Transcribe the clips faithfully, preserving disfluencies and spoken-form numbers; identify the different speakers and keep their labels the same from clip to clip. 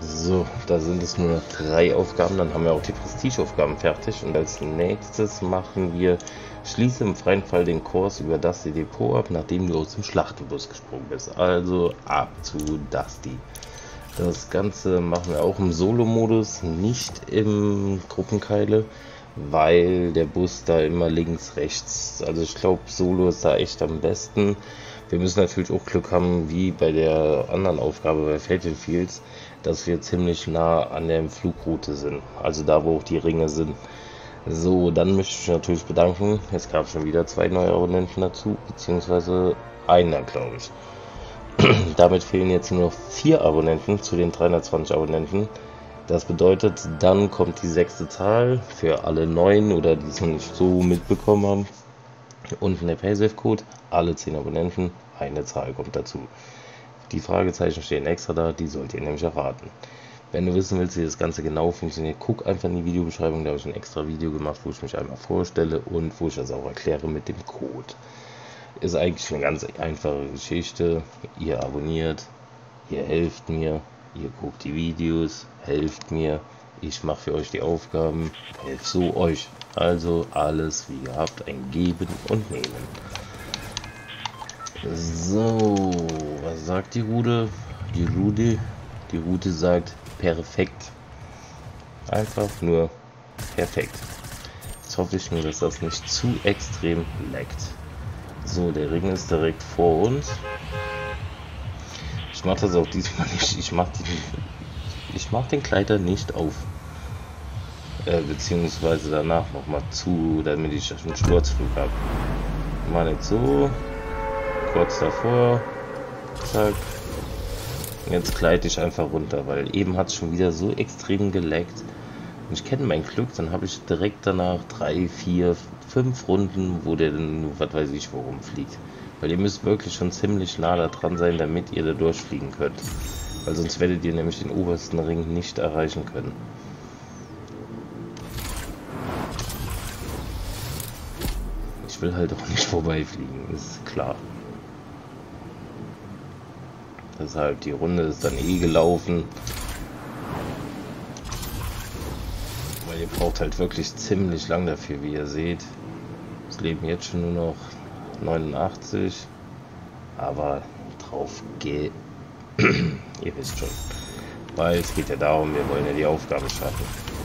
Speaker 1: So, da sind es nur noch drei Aufgaben, dann haben wir auch die Prestige-Aufgaben fertig und als nächstes machen wir schließe im freien Fall den Kurs über Dusty Depot ab, nachdem du aus dem Schlachtenbus gesprungen bist. Also ab zu Dusty. Das Ganze machen wir auch im Solo-Modus, nicht im Gruppenkeile, weil der Bus da immer links, rechts, also ich glaube Solo ist da echt am besten. Wir müssen natürlich auch Glück haben, wie bei der anderen Aufgabe bei Fatal Fields, dass wir ziemlich nah an der Flugroute sind, also da wo auch die Ringe sind. So, dann möchte ich mich natürlich bedanken, es gab schon wieder zwei neue Abonnenten dazu, beziehungsweise einer glaube ich. Damit fehlen jetzt nur noch vier Abonnenten zu den dreihundertzwanzig Abonnenten. Das bedeutet, dann kommt die sechste Zahl für alle neuen oder die es noch nicht so mitbekommen haben. Unten der Paysafe-Code, alle zehn Abonnenten, eine Zahl kommt dazu. Die Fragezeichen stehen extra da, die sollt ihr nämlich erraten. Wenn du wissen willst, wie das Ganze genau funktioniert, guck einfach in die Videobeschreibung, da habe ich ein extra Video gemacht, wo ich mich einmal vorstelle und wo ich das auch erkläre mit dem Code. Ist eigentlich eine ganz einfache Geschichte. Ihr abonniert, ihr helft mir, ihr guckt die Videos, helft mir, ich mache für euch die Aufgaben, helft so euch. Also alles wie gehabt, ein Geben und Nehmen. So, was sagt die Rute? Die Rute, die Rute sagt perfekt. Einfach nur perfekt. Jetzt hoffe ich nur, dass das nicht zu extrem leckt. So, der Ring ist direkt vor uns. Ich mache das auch diesmal nicht. Ich mache den, ich mach den Kleider nicht auf. Äh, beziehungsweise danach nochmal zu, damit ich einen Sturzflug habe. Mal jetzt so. Kurz davor. Zack. Und jetzt gleite ich einfach runter, weil eben hat es schon wieder so extrem geleckt. Und ich kenne mein Glück, dann habe ich direkt danach drei, vier, fünf Runden, wo der dann nur, was weiß ich, worum fliegt. Weil ihr müsst wirklich schon ziemlich nah da dran sein, damit ihr da durchfliegen könnt. Weil sonst werdet ihr nämlich den obersten Ring nicht erreichen können. Ich will halt auch nicht vorbeifliegen, ist klar. Deshalb, die Runde ist dann eh gelaufen. Weil ihr braucht halt wirklich ziemlich lang dafür, wie ihr seht. Es leben jetzt schon nur noch neunundachtzig. Aber drauf geht. Ihr wisst schon. Weil es geht ja darum, wir wollen ja die Aufgabe schaffen.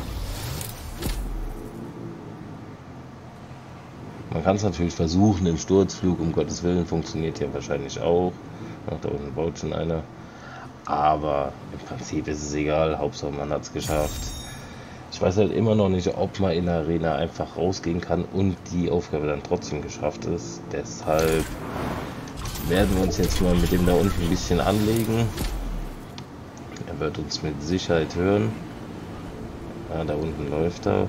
Speaker 1: Man kann es natürlich versuchen im Sturzflug, um Gottes Willen, funktioniert ja wahrscheinlich auch. Ach, da unten baut schon einer. Aber im Prinzip ist es egal, Hauptsache man hat es geschafft. Ich weiß halt immer noch nicht, ob man in der Arena einfach rausgehen kann und die Aufgabe dann trotzdem geschafft ist. Deshalb werden wir uns jetzt mal mit dem da unten ein bisschen anlegen. Er wird uns mit Sicherheit hören. Ja, da unten läuft er.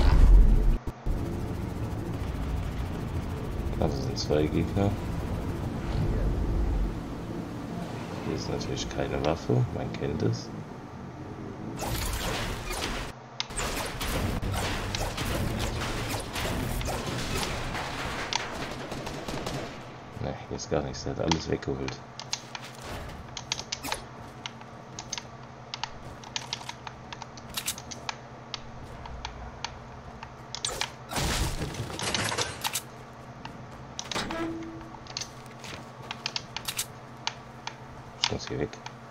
Speaker 1: Also sind zwei Gegner. Hier ist natürlich keine Waffe, man kennt es. Ne, hier ist gar nichts, er hat alles weggeholt. Ich muss hier weg.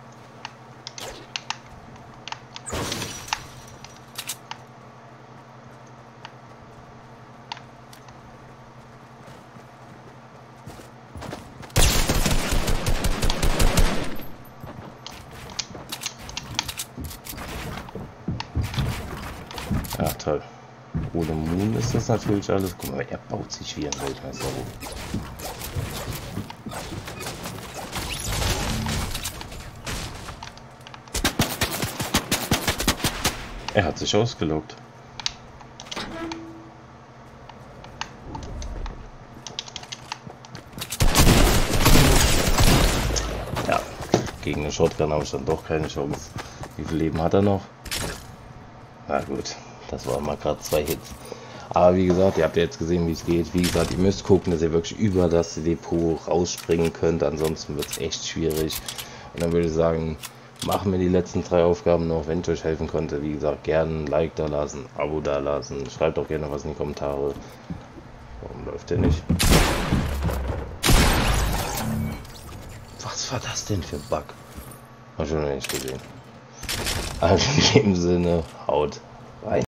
Speaker 1: Ja, toll. Ohne Moon ist das natürlich alles. Guck mal, er baut sich wie ein Weltmeister hoch. Er hat sich ausgeloggt. Ja, gegen eine Shotgun habe ich dann doch keine Chance. Wie viel Leben hat er noch? Na gut, das waren mal gerade zwei Hits. Aber wie gesagt, ihr habt ja jetzt gesehen, wie es geht. Wie gesagt, ihr müsst gucken, dass ihr wirklich über das Depot rausspringen könnt. Ansonsten wird es echt schwierig. Und dann würde ich sagen, machen wir die letzten drei Aufgaben noch. Wenn ich euch helfen konnte, wie gesagt, gerne ein Like da lassen, Abo da lassen. Schreibt auch gerne was in die Kommentare. Warum läuft der nicht? Was war das denn für ein Bug? Hab ich schon noch nicht gesehen. Also in dem Sinne, haut rein.